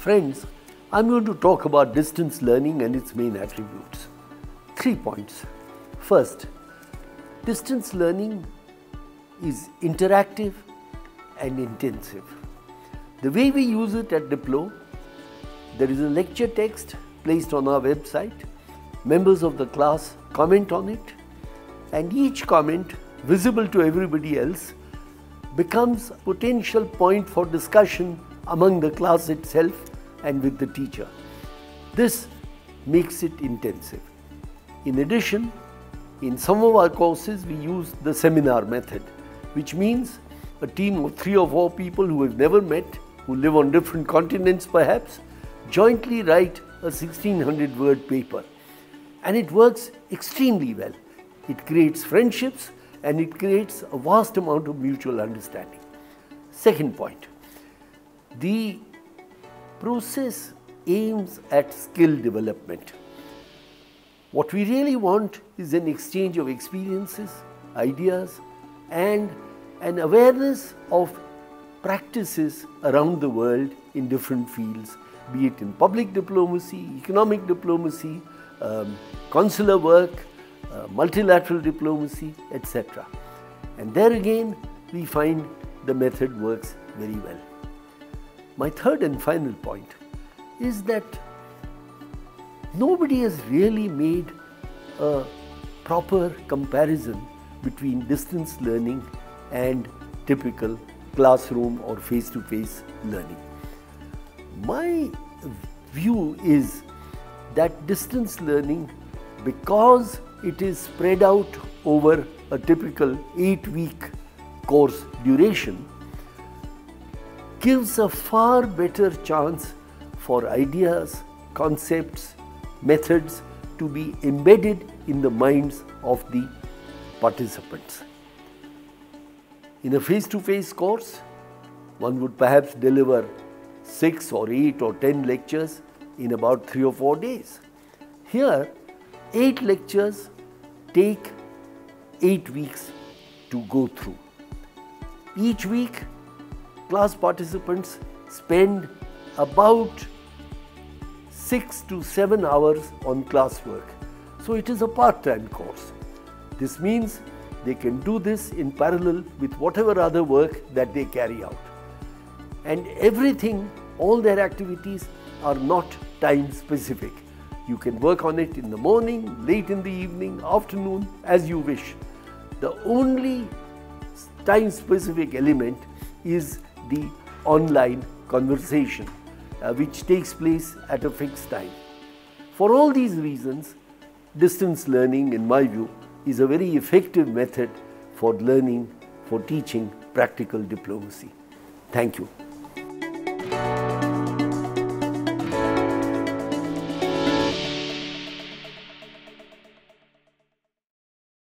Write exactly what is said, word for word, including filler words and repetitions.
Friends, I'm going to talk about distance learning and its main attributes. Three points. First, distance learning is interactive and intensive. The way we use it at Diplo, there is a lecture text placed on our website. Members of the class comment on it, and each comment, visible to everybody else, becomes a potential point for discussion among the class itself and with the teacher. This makes it intensive. In addition, in some of our courses we use the seminar method, which means a team of three or four people who have never met, who live on different continents perhaps, jointly write a sixteen hundred word paper. And it works extremely well. It creates friendships and it creates a vast amount of mutual understanding. Second point, the process aims at skill development. What we really want is an exchange of experiences, ideas, and an awareness of practices around the world in different fields, be it in public diplomacy, economic diplomacy, um, consular work, uh, multilateral diplomacy, et cetera. And there again, we find the method works very well. My third and final point is that nobody has really made a proper comparison between distance learning and typical classroom or face-to-face learning. My view is that distance learning, because it is spread out over a typical eight-week course duration, gives a far better chance for ideas, concepts, methods to be embedded in the minds of the participants. In a face-to-face course, one would perhaps deliver six or eight or ten lectures in about three or four days. Here, eight lectures take eight weeks to go through. Each week, class participants spend about six to seven hours on classwork. So it is a part-time course. This means they can do this in parallel with whatever other work that they carry out. And everything, all their activities are not time specific. You can work on it in the morning, late in the evening, afternoon, as you wish. The only time specific element is the online conversation, uh, which takes place at a fixed time. For all these reasons, distance learning, in my view, is a very effective method for learning, for teaching practical diplomacy. Thank you.